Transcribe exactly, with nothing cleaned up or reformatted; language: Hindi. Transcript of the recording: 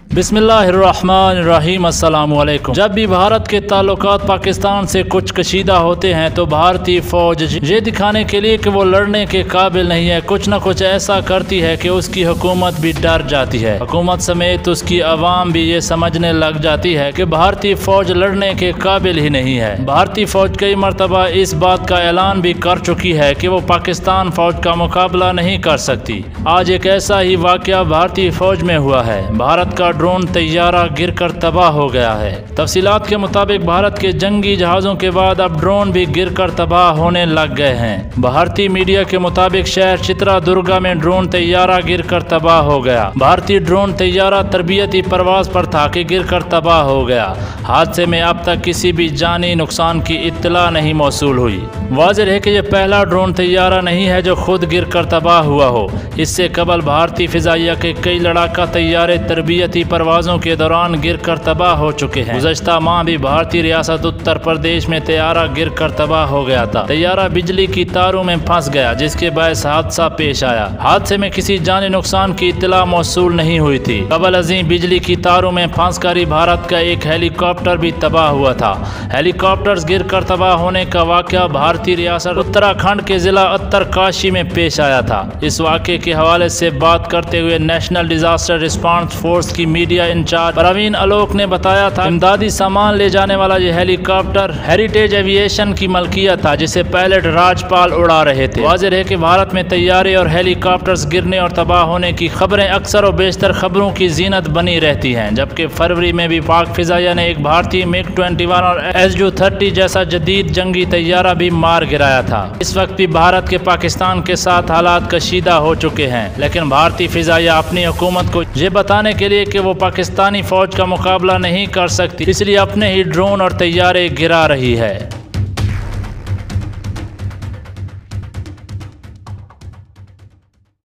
बिस्मिल्लाहिर्रहमानिर्रहीम अस्सलाम वालेकुम। जब भी भारत के ताल्लुकात पाकिस्तान से कुछ कशीदा होते हैं तो भारतीय फौज ये दिखाने के लिए कि वो लड़ने के काबिल नहीं है, कुछ न कुछ ऐसा करती है कि उसकी हुकूमत भी डर जाती है। हुकूमत समेत उसकी आवाम भी ये समझने लग जाती है कि भारतीय फौज लड़ने के काबिल ही नहीं है। भारतीय फौज कई मरतबा इस बात का ऐलान भी कर चुकी है कि वो पाकिस्तान फौज का मुकाबला नहीं कर सकती। आज एक ऐसा ही वाक़या भारतीय फौज में हुआ है। भारत का ड्रोन तैयारा गिरकर तबाह हो गया है। तफसीलात के मुताबिक भारत के जंगी जहाज़ों के बाद अब ड्रोन भी गिरकर तबाह होने लग गए हैं। भारतीय मीडिया के मुताबिक शहर चित्रादुर्गा में ड्रोन तैयारा गिरकर तबाह हो गया। भारतीय ड्रोन तैयारा तरबियती परवाज पर था कि गिरकर तबाह हो गया। हादसे में अब तक किसी भी जानी नुकसान की इत्तला नहीं मौसूल हुई। वाज़ेह है कि यह पहला ड्रोन तैयारा नहीं है जो खुद गिरकर तबाह हुआ हो। इससे कबल भारतीय फिजाइया के कई लड़ाका तैयारे तरबियती परवाजों के दौरान गिरकर तबाह हो चुके हैं। गुज़श्ता माह भी भारतीय रियासत उत्तर प्रदेश में तैयारा गिरकर तबाह हो गया था। तैयारा बिजली की तारों में फंस गया, जिसके बायस हादसा पेश आया। हादसे में किसी जानी नुकसान की इत्तला मौसूल नहीं हुई थी। कबल अजीम बिजली की तारों में फंस कर भारत का एक हेलीकॉप्टर भी तबाह हुआ था। हेलीकॉप्टर गिरकर तबाह होने का वाक़या भारतीय रियासत उत्तराखंड के जिला उत्तरकाशी में पेश आया था। इस वाक़े के हवाले से बात करते हुए नेशनल डिजास्टर रिस्पांस फोर्स की मीडिया इंचार्ज प्रवीण आलोक ने बताया था, इमदादी सामान ले जाने वाला यह हेलीकॉप्टर हेरिटेज एविएशन की मलकियत था, जिसे पायलट राजपाल उड़ा रहे थे। वाज़ेह है कि भारत में तैयारे और हेलीकॉप्टर्स गिरने और तबाह होने की खबरें अक्सर और बेशतर खबरों की जीनत बनी रहती हैं। जबकि फरवरी में भी पाक फिजाइया ने एक भारतीय मिग ट्वेंटी वन और एस यू थर्टी जैसा जदीद जंगी तैयारा भी मार गिराया था। इस वक्त भी भारत के पाकिस्तान के साथ हालात कशीदा हो चुके हैं, लेकिन भारतीय फिजाइया अपनी हुकूमत को ये बताने के लिए कि वो पाकिस्तानी फौज का मुकाबला नहीं कर सकती, इसलिए अपने ही ड्रोन और तैयारे गिरा रही है।